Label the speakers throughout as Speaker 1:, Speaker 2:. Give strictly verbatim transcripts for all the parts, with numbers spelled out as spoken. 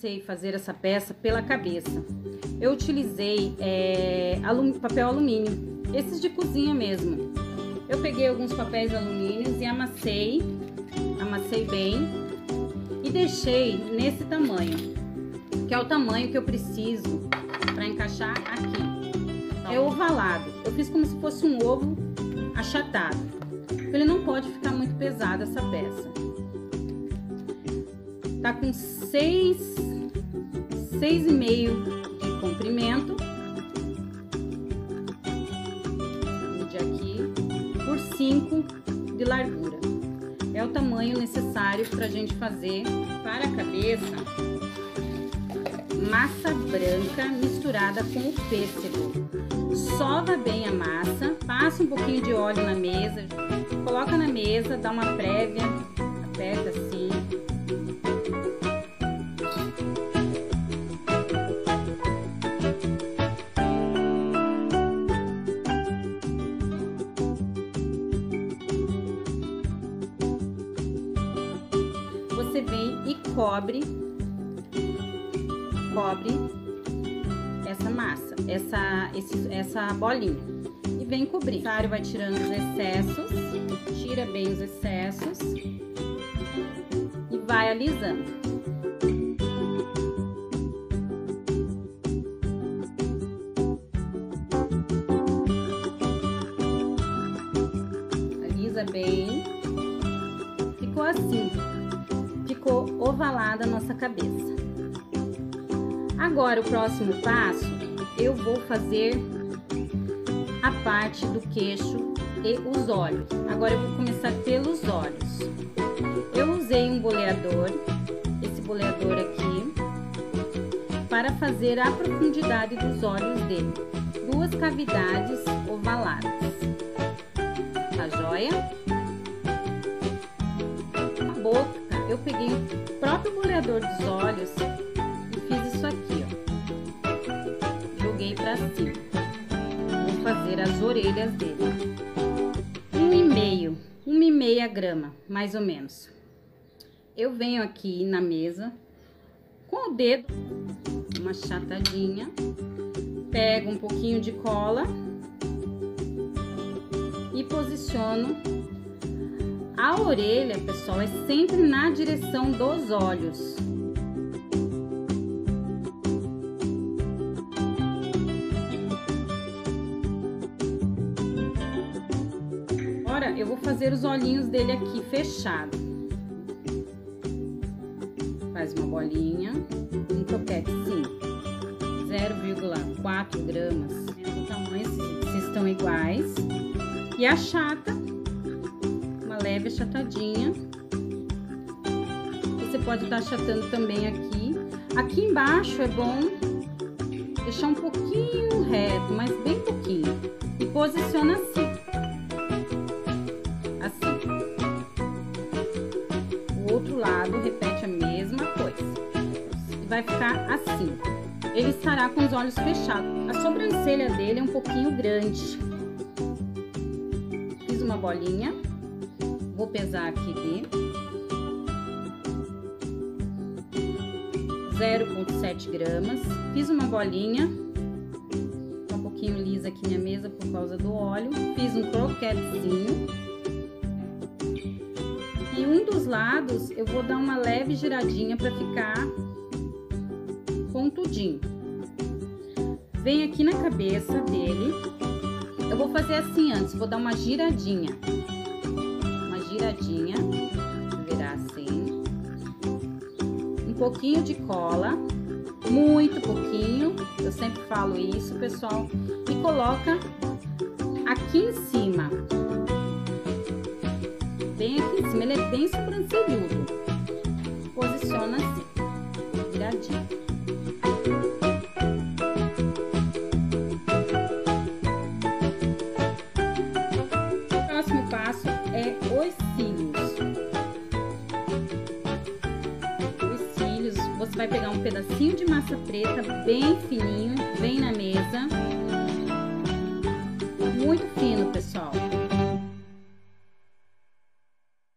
Speaker 1: comecei a fazer essa peça pela cabeça. Eu utilizei é, alum, papel alumínio, esses de cozinha mesmo. Eu peguei alguns papéis alumínios e amassei, amassei bem e deixei nesse tamanho, que é o tamanho que eu preciso para encaixar aqui. É ovalado, eu fiz como se fosse um ovo achatado, porque ele não pode ficar muito pesado essa peça. Tá com seis, seis e meio de comprimento, de aqui, por cinco de largura. É o tamanho necessário para a gente fazer para a cabeça massa branca misturada com o pêssego. Sova bem a massa, passa um pouquinho de óleo na mesa, coloca na mesa, dá uma prévia, aperta assim. Você vem e cobre, cobre essa massa, essa, esse, essa bolinha, e vem cobrir. O necessário vai tirando os excessos, tira bem os excessos e vai alisando. Alisa bem, ficou assim. Ficou ovalada a nossa cabeça. Agora, o próximo passo, eu vou fazer a parte do queixo e os olhos. Agora, eu vou começar pelos olhos. Eu usei um boleador, esse boleador aqui, para fazer a profundidade dos olhos dele. Duas cavidades ovaladas. Tá joia? A boca, eu peguei o próprio boleador dos olhos e fiz isso aqui, ó. Joguei pra cima. Vou fazer as orelhas dele. Um e meio, uma e meia grama, mais ou menos. Eu venho aqui na mesa com o dedo, uma chatadinha, pego um pouquinho de cola e posiciono. A orelha, pessoal, é sempre na direção dos olhos. Agora, eu vou fazer os olhinhos dele aqui fechado. Faz uma bolinha, um croquete sim, zero vírgula quatro gramas, o tamanho, se estão iguais, e achata. Leve achatadinha. Você pode estar achatando também aqui. Aqui embaixo é bom deixar um pouquinho reto, mas bem pouquinho. E posiciona assim. Assim. O outro lado repete a mesma coisa. E vai ficar assim. Ele estará com os olhos fechados. A sobrancelha dele é um pouquinho grande. Fiz uma bolinha. Vou pesar aqui dentro, zero vírgula sete gramas. Fiz uma bolinha, tá um pouquinho lisa aqui minha mesa por causa do óleo. Fiz um croquetezinho. E um dos lados eu vou dar uma leve giradinha para ficar pontudinho. Vem aqui na cabeça dele. Eu vou fazer assim antes, vou dar uma giradinha. Giradinha, virar assim, um pouquinho de cola, muito pouquinho, eu sempre falo isso, pessoal, e coloca aqui em cima, bem aqui em cima, ele é bem sobrancelhudo, posiciona assim, viradinho. O próximo passo é os cílios. Os cílios, você vai pegar um pedacinho de massa preta bem fininho, bem na mesa. Muito fino, pessoal. E vem aqui,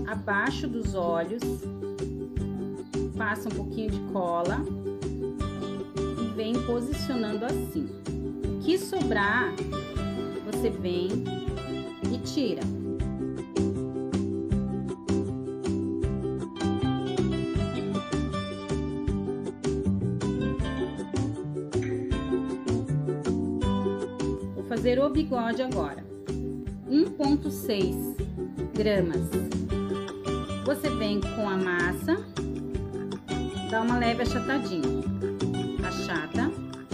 Speaker 1: abaixo dos olhos, passa um pouquinho de cola e vem posicionando assim. O que sobrar, você vem e tira. Vou fazer o bigode agora. um ponto seis gramas. Você vem com a massa, dá uma leve achatadinha, achata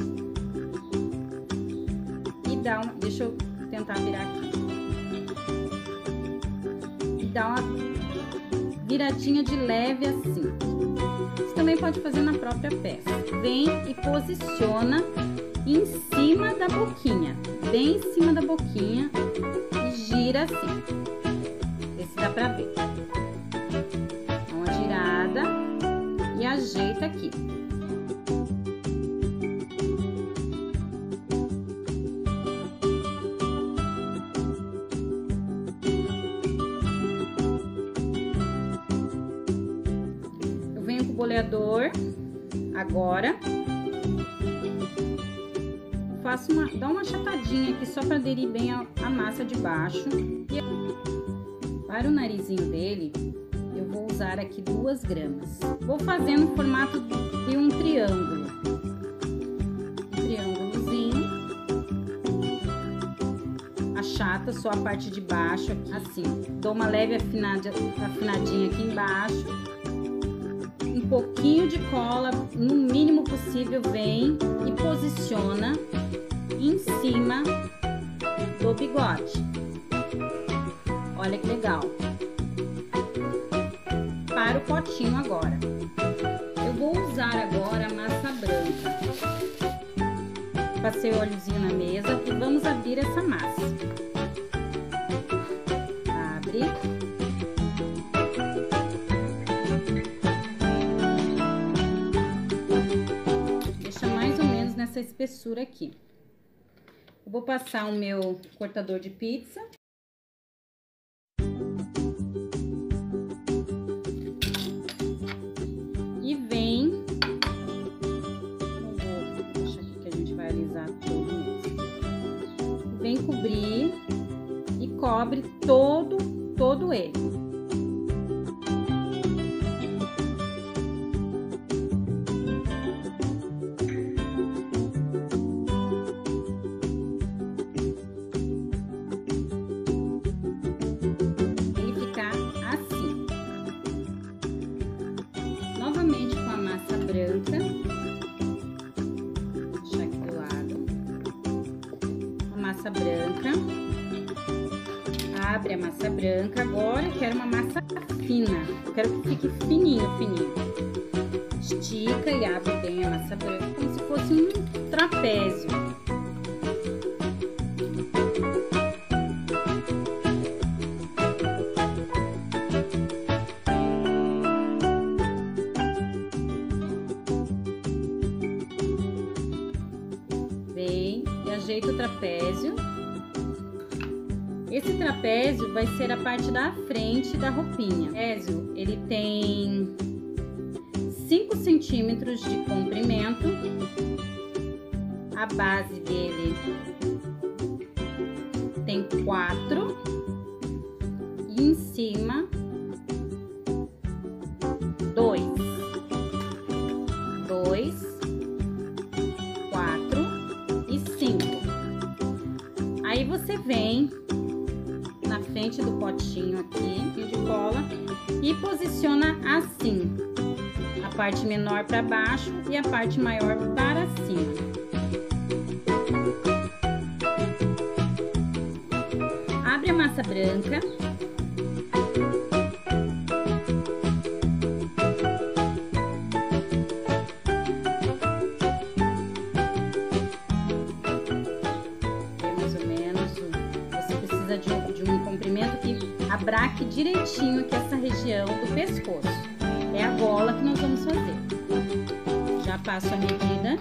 Speaker 1: e dá uma, deixa eu tentar virar aqui, e dá uma viradinha de leve assim. Você também pode fazer na própria peça. Vem e posiciona em cima da boquinha, bem em cima da boquinha, e gira assim. Vê se dá pra ver. Dá uma girada e ajeita aqui. Eu venho com o boleador agora. Faço uma, dá uma achatadinha aqui só para aderir bem a, a massa de baixo. E para o narizinho dele, eu vou usar aqui duas gramas. Vou fazer no formato de um triângulo. Um triângulozinho. Achata só a parte de baixo aqui, assim. Dou uma leve afinada, afinadinha aqui embaixo. Um pouquinho de cola, no mínimo possível, vem e posiciona em cima do bigode. Olha que legal. Para o potinho agora. Eu vou usar agora a massa branca. Passei o óleozinho na mesa e vamos abrir essa massa. Abre. Deixa mais ou menos nessa espessura aqui. Eu vou passar o meu cortador de pizza. E vem... Vou deixar aqui que a gente vai alisar todo mesmo. Vem cobrir e cobre todo, todo ele. Branca, deixar aqui do lado, a massa branca, abre a massa branca. Agora eu quero uma massa fina, eu quero que fique fininho, fininho. Estica e abre bem a massa branca, como se fosse um trapézio. Ajeita o trapézio. Esse trapézio vai ser a parte da frente da roupinha. O trapézio, ele tem cinco centímetros de comprimento. A base dele tem quatro. E em cima, dois. Dois. Aí você vem na frente do potinho aqui de cola e posiciona assim, a parte menor para baixo e a parte maior para cima. Abre a massa branca. De um, de um comprimento que abraque direitinho aqui essa região do pescoço. É a gola que nós vamos fazer. Já passo a medida.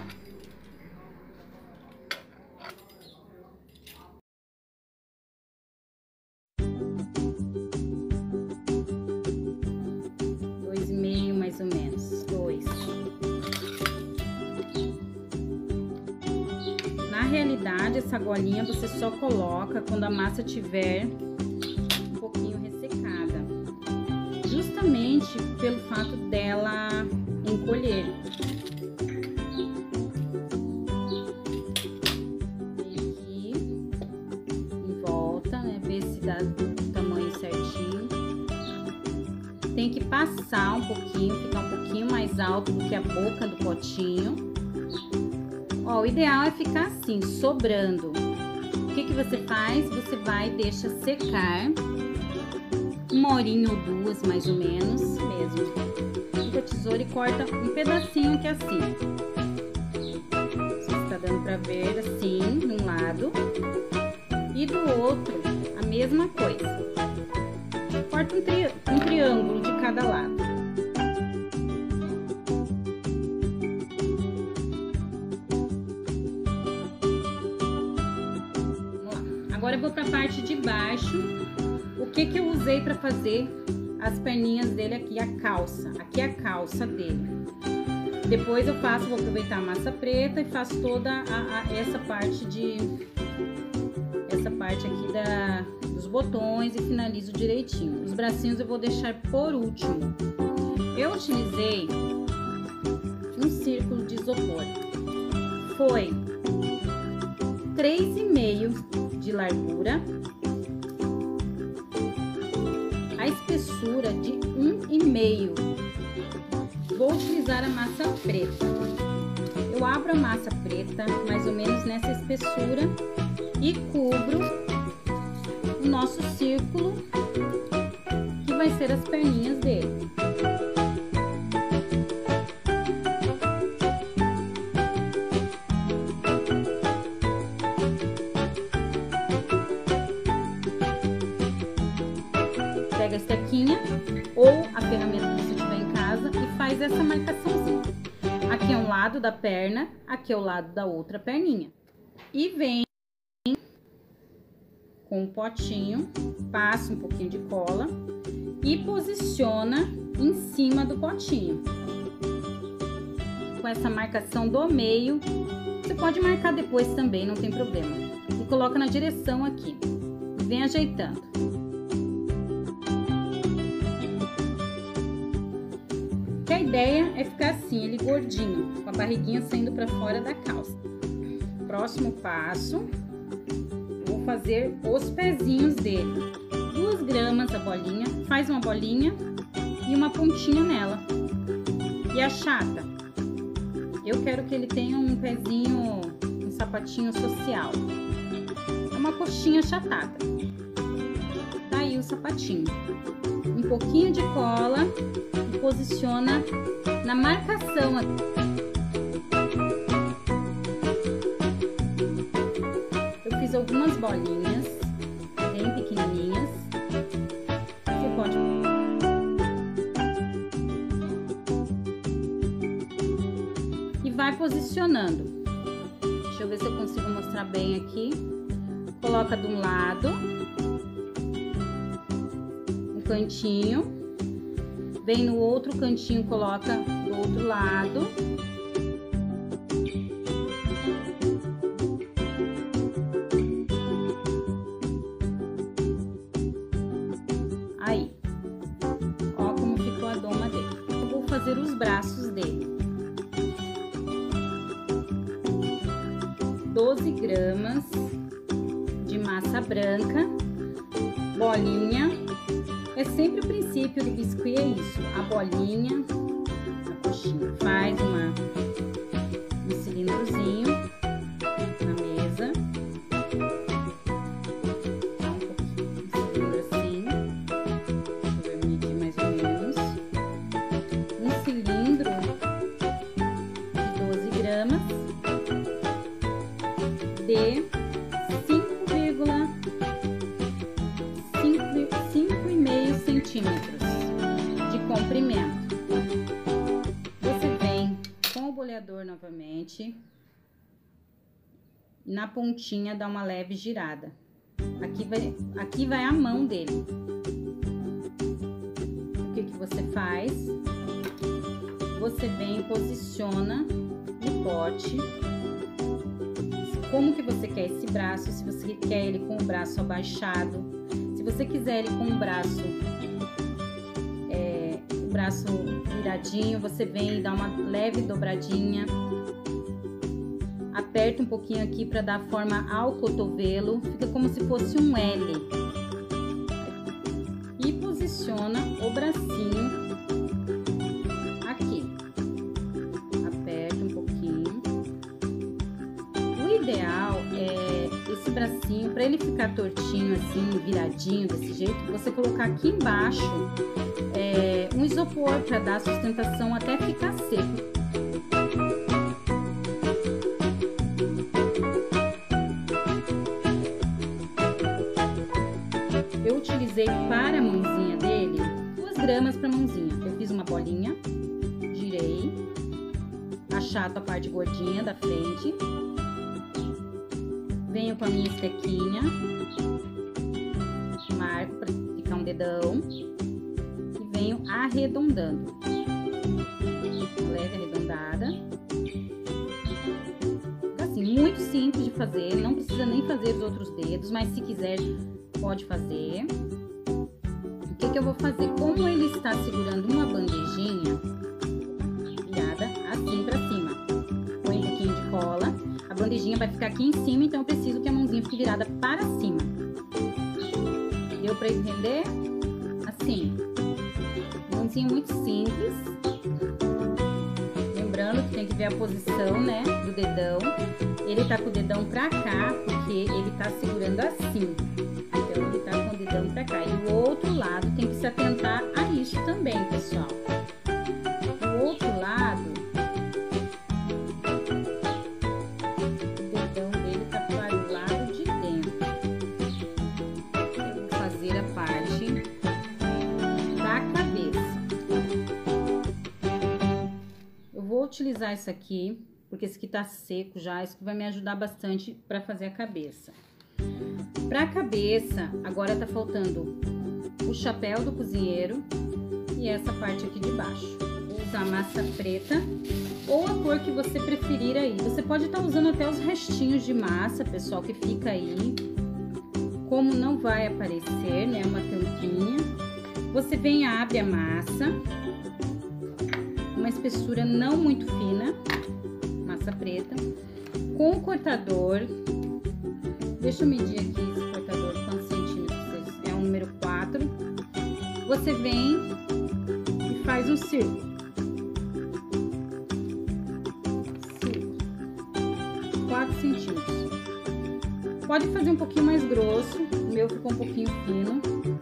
Speaker 1: realidade, essa golinha você só coloca quando a massa tiver um pouquinho ressecada, justamente pelo fato dela encolher. Vem aqui em volta, né? Ver se dá o tamanho certinho. Tem que passar um pouquinho, ficar um pouquinho mais alto do que a boca do potinho. Ó, o ideal é ficar assim, sobrando. O que que você faz? Você vai e deixa secar uma horinha ou duas, mais ou menos, mesmo. Pega a tesoura e corta um pedacinho que é assim. Você está dando pra ver assim, de um lado. E do outro, a mesma coisa. Corta um, tri um triângulo de cada lado. Agora eu vou para a parte de baixo. O que que eu usei para fazer as perninhas dele aqui, a calça. Aqui é a calça dele. Depois eu faço, vou aproveitar a massa preta e faço toda a, a, essa parte de... Essa parte aqui da, dos botões e finalizo direitinho. Os bracinhos eu vou deixar por último. Eu utilizei um círculo de isopor. Foi três e meio de largura, a espessura de um e meio. Vou utilizar a massa preta. Eu abro a massa preta mais ou menos nessa espessura e cubro o nosso círculo, que vai ser as perninhas dele. Pega a estequinha ou a ferramenta que você tiver em casa e faz essa marcaçãozinha. Aqui é um lado da perna, aqui é o lado da outra perninha. E vem com um potinho, passa um pouquinho de cola e posiciona em cima do potinho. Com essa marcação do meio, você pode marcar depois também, não tem problema. E coloca na direção aqui, e vem ajeitando. Que a ideia é ficar assim, ele gordinho, com a barriguinha saindo para fora da calça. Próximo passo, vou fazer os pezinhos dele. Duas gramas a bolinha, faz uma bolinha e uma pontinha nela. E achata. Eu quero que ele tenha um pezinho, um sapatinho social. É uma coxinha achatada. Tá aí o sapatinho. Um pouquinho de cola e posiciona na marcação aqui. Eu fiz algumas bolinhas bem pequenininhas. Você pode... E vai posicionando. Deixa eu ver se eu consigo mostrar bem aqui. Coloca de um lado um cantinho, vem no outro cantinho, coloca do outro lado. Aí, ó como ficou a doma dele. Eu vou fazer os braços dele. doze gramas de massa branca, bolinha. É sempre o princípio do biscuit, é isso. A bolinha, a coxinha. Faz uma, um cilindrozinho na mesa. Dá um pouquinho de cilindro assim. Deixa eu medir mais ou menos. Um cilindro de doze gramas de cinco e meio centímetros de comprimento. Você vem com o boleador novamente e na pontinha dá uma leve girada. Aqui vai, aqui vai a mão dele. O que que você faz? Você vem e posiciona no pote como que você quer esse braço, se você quer ele com o braço abaixado, se você quiser ele com o braço, é, o braço viradinho, você vem e dá uma leve dobradinha, aperta um pouquinho aqui para dar forma ao cotovelo, fica como se fosse um L. E posiciona o bracinho aqui, aperta um pouquinho. O ideal é esse bracinho, para ele ficar tortinho assim, viradinho desse jeito, você colocar aqui embaixo é, um isopor para dar sustentação até ficar seco. Eu utilizei para a mãozinha dele duas gramas para a mãozinha. Eu fiz uma bolinha, girei, achato a parte gordinha da frente, venho com a minha estequinha, marco para ficar um dedão e venho arredondando, leve arredondada. Assim, muito simples de fazer, não precisa nem fazer os outros dedos, mas se quiser pode fazer. O que que eu vou fazer? Como ele está segurando uma bandejinha virada assim pra cima, põe um pouquinho de cola, a bandejinha vai ficar aqui em cima, então eu preciso que a mãozinha fique virada para cima. Deu pra entender? Assim, mãozinha muito simples. Lembrando que tem que ver a posição, né, do dedão. Ele tá com o dedão pra cá, porque ele tá segurando assim. Então, ele tá com o dedão pra cá. E o outro lado tem que se atentar a isso também, pessoal. O outro lado, o dedão dele tá para o lado de dentro. Eu vou fazer a parte da cabeça. Eu vou utilizar isso aqui, porque esse aqui tá seco já. Isso vai me ajudar bastante para fazer a cabeça. Para a cabeça, agora tá faltando o chapéu do cozinheiro e essa parte aqui de baixo. Vou usar massa preta ou a cor que você preferir aí. Você pode estar usando até os restinhos de massa, pessoal, que fica aí. Como não vai aparecer, né, uma tampinha, você vem e abre a massa, uma espessura não muito fina, massa preta, com o cortador. Deixa eu medir aqui esse cortador, quantos centímetros é o número quatro. Você vem e faz um círculo. Círculo. quatro centímetros. Pode fazer um pouquinho mais grosso, o meu ficou um pouquinho fino.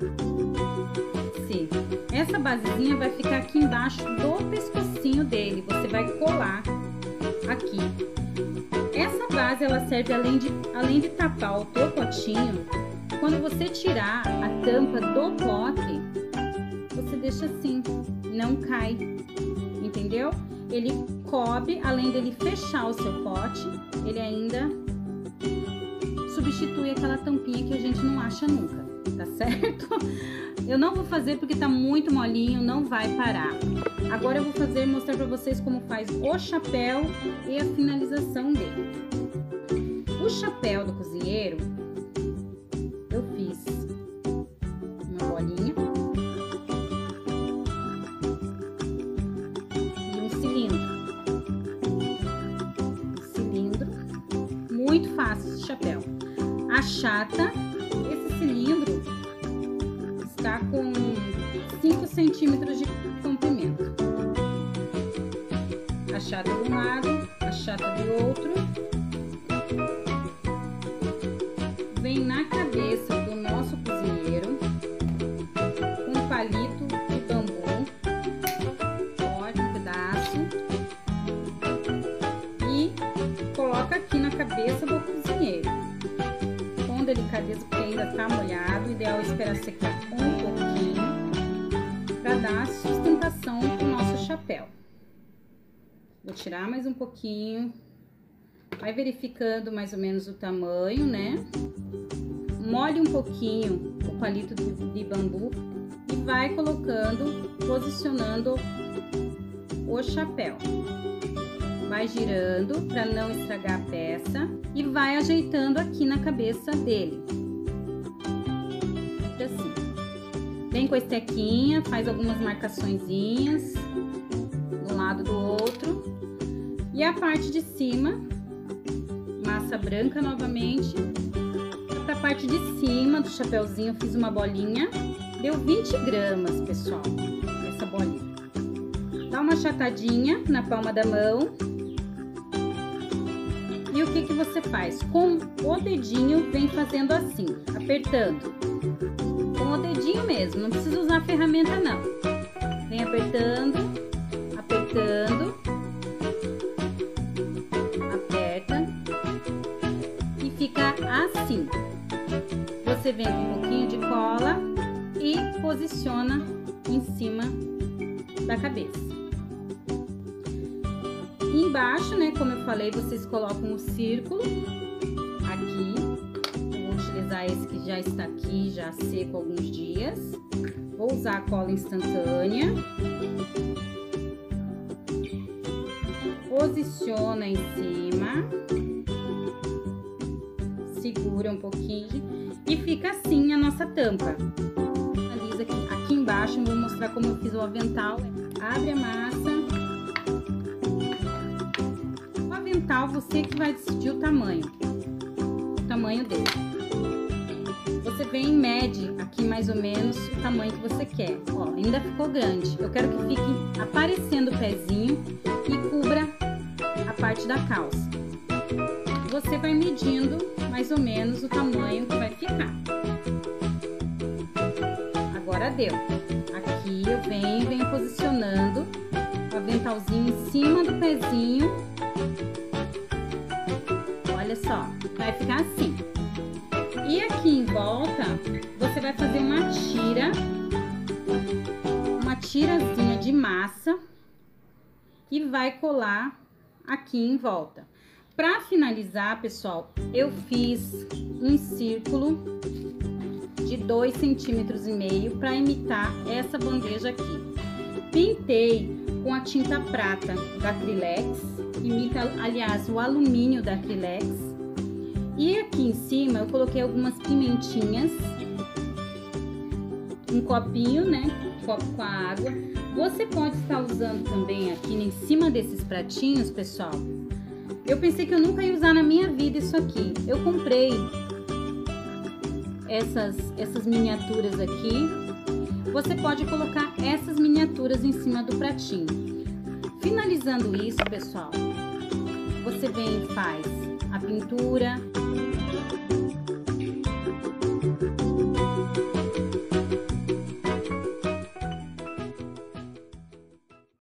Speaker 1: Sim. Essa basezinha vai ficar aqui embaixo do pescocinho dele, você vai colar aqui. Essa base, ela serve além de, além de tapar o teu potinho, quando você tirar a tampa do pote, você deixa assim, não cai, entendeu? Ele cobre, além dele fechar o seu pote, ele ainda substitui aquela tampinha que a gente não acha nunca, tá certo? Eu não vou fazer porque tá muito molinho, não vai parar. Agora eu vou fazer, mostrar pra vocês como faz o chapéu e a finalização dele. O chapéu do cozinheiro, eu fiz uma bolinha e um cilindro. Um cilindro, muito fácil esse chapéu. A chata, esse cilindro está com cinco centímetros de comprimento. A chata de um lado, a chata do outro. Vem na cabeça do nosso cozinheiro com um palito de bambu, corta um pedaço e coloca aqui na cabeça do cozinheiro. Com delicadeza, porque ainda tá molhado, o ideal é esperar secar um pouquinho para dar sustentação pro nosso chapéu. Vou tirar mais um pouquinho, vai verificando mais ou menos o tamanho, né? Molhe um pouquinho o palito de bambu e vai colocando, posicionando o chapéu. vai girando para não estragar a peça e vai ajeitando aqui na cabeça dele. Fica assim. Vem com a estequinha, faz algumas marcaçõezinhas de um lado do outro. E a parte de cima, massa branca novamente. Para a parte de cima do chapeuzinho eu fiz uma bolinha. Deu vinte gramas, pessoal, essa bolinha. Dá uma achatadinha na palma da mão. E o que que você faz? Com o dedinho, vem fazendo assim, apertando. Com o dedinho mesmo, não precisa usar a ferramenta não. Vem apertando, apertando. Aperta. E fica assim. Você vem com um pouquinho de cola e posiciona em cima da cabeça. E embaixo, né, como eu falei, vocês colocam o círculo aqui. Eu vou utilizar esse que já está aqui, já seco há alguns dias. Vou usar a cola instantânea. Posiciona em cima. Segura um pouquinho e fica assim a nossa tampa. Aqui, aqui embaixo eu vou mostrar como eu fiz o avental. Abre a massa. O avental você que vai decidir o tamanho, o tamanho dele. Você vem e mede aqui mais ou menos o tamanho que você quer. Ó, ainda ficou grande. Eu quero que fique aparecendo o pezinho e cubra a parte da calça. Você vai medindo mais ou menos o tamanho que vai ficar. Agora deu. Aqui eu venho, venho posicionando o aventalzinho em cima do pezinho. Olha só, vai ficar assim. E aqui em volta, você vai fazer uma tira, uma tirazinha de massa e vai colar aqui em volta. Para finalizar, pessoal, eu fiz um círculo de dois centímetros e meio para imitar essa bandeja aqui. Pintei com a tinta prata da Acrylex, imita, aliás, o alumínio da Acrylex. E aqui em cima eu coloquei algumas pimentinhas, um copinho, né, um copo com a água. Você pode estar usando também aqui em cima desses pratinhos, pessoal. Eu pensei que eu nunca ia usar na minha vida isso aqui. Eu comprei essas, essas miniaturas aqui. Você pode colocar essas miniaturas em cima do pratinho. Finalizando isso, pessoal, você vem e faz a pintura.